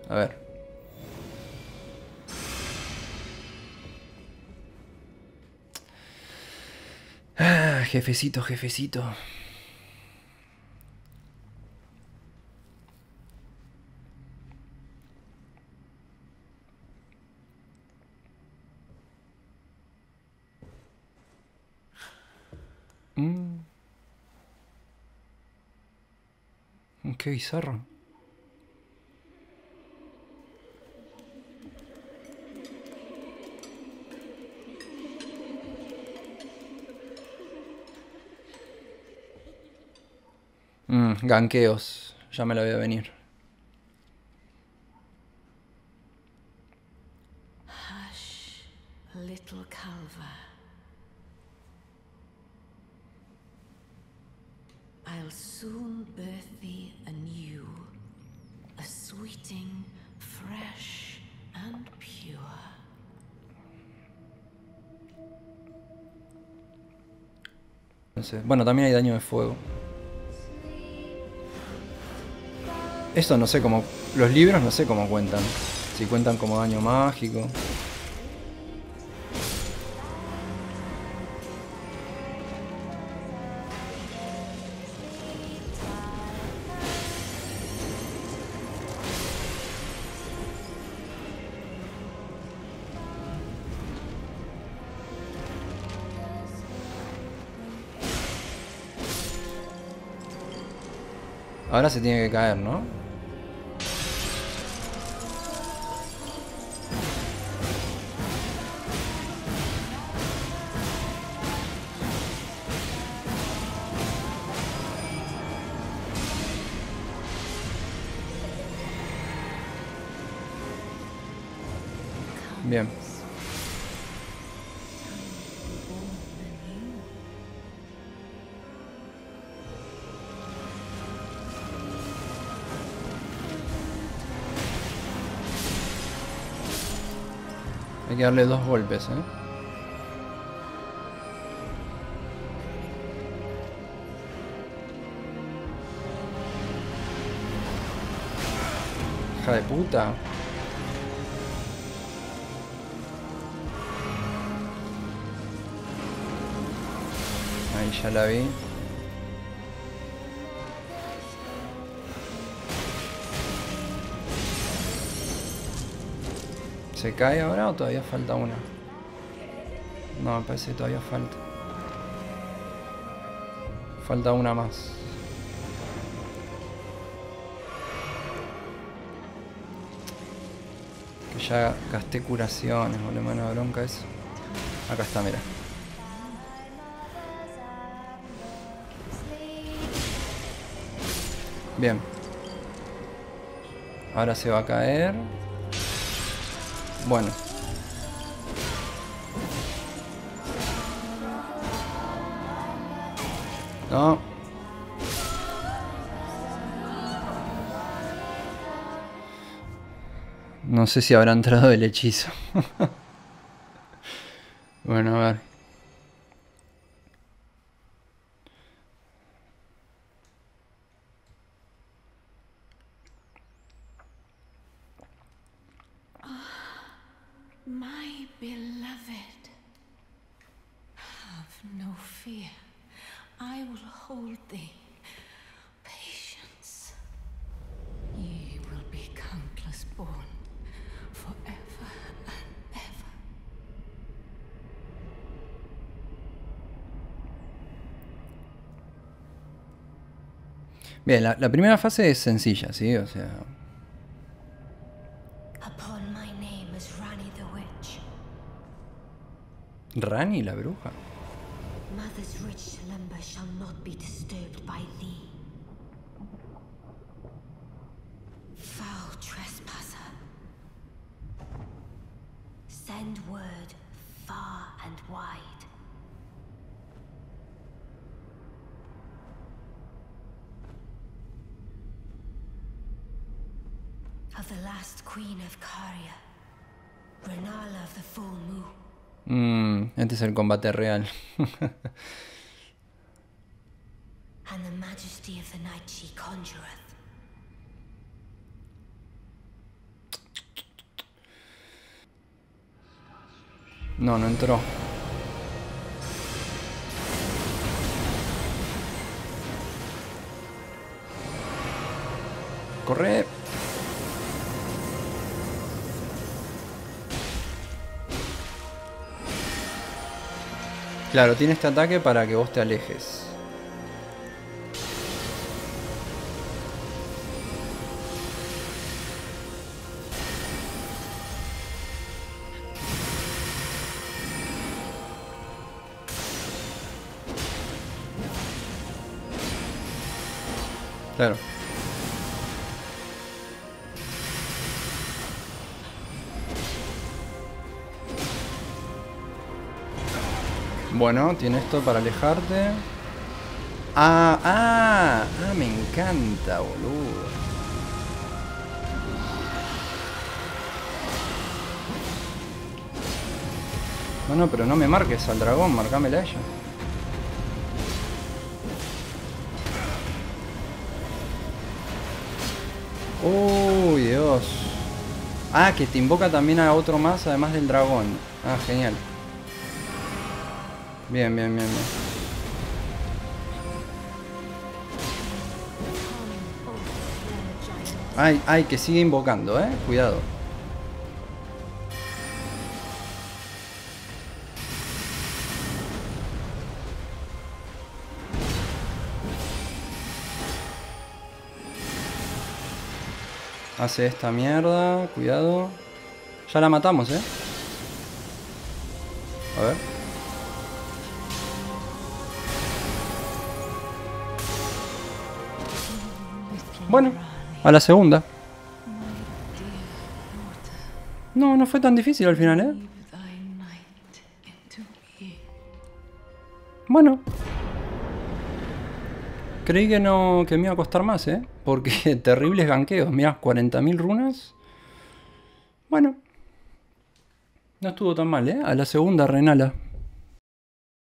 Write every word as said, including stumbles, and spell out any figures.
A ver. Ah, jefecito, jefecito. Mm. Qué bizarro. Mm, ganqueos. Ya me la voy a venir. Hush, little Calva. I'll soon birth thee anew, a sweeting, fresh and pure. No sé. Bueno, también hay daño de fuego. Esto no sé cómo... Los libros no sé cómo cuentan. Si cuentan como daño mágico. Ahora se tiene que caer, ¿no? Bien. Hay que darle dos golpes, ¿eh? Hija de puta. Ahí ya la vi. ¿Se cae ahora o todavía falta una? No, me parece que todavía falta. Falta una más. Que ya gasté curaciones, boludo, me da una bronca eso. Acá está, mira. Bien. Ahora se va a caer. Bueno. No. No sé si habrá entrado el hechizo. Bueno, a ver. My beloved, have no fear. I will hold thee. Patience. Ye will be countless born, forever and ever. Bien, la, la primera fase es sencilla, ¿sí? O sea... Upon my name is Rani the Witch. ¿Rani, la bruja? Mother's rich slumber shall not be disturbed by thee. Foul trespasser. Send word far and wide. Of the last queen of Caria, Renala of the full moon. Mmm, este es el combate real. And the majesty of the night she conjureth. No, no entró. Corre. Claro, tiene este ataque para que vos te alejes. Claro. Bueno, tiene esto para alejarte. Ah, ah, ah, me encanta, boludo. No, no, pero no me marques al dragón, marcámela a ella. Uy, Dios. Ah, que te invoca también a otro más además del dragón. Ah, genial. Bien, bien, bien, bien. Ay, ay, que sigue invocando, eh. Cuidado. Hace esta mierda, cuidado. Ya la matamos, eh. A ver. Bueno, a la segunda. No, no fue tan difícil al final, eh. Bueno. Creí que no, que me iba a costar más, eh. Porque terribles ganqueos. Mirá, cuarenta mil runas. Bueno. No estuvo tan mal, eh. A la segunda, Renala.